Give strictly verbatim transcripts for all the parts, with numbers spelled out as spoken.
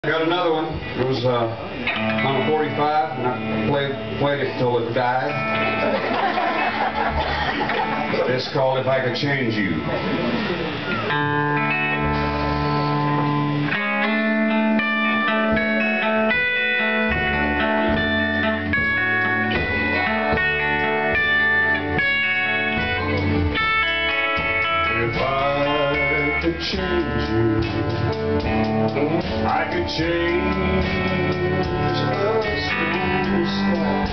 I got another one. It was uh, on a forty-five, and I played, played it till it died. It's called If I Could Change You. If I could change you, I could change the small sky.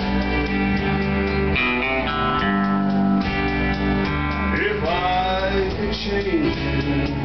If I could change you,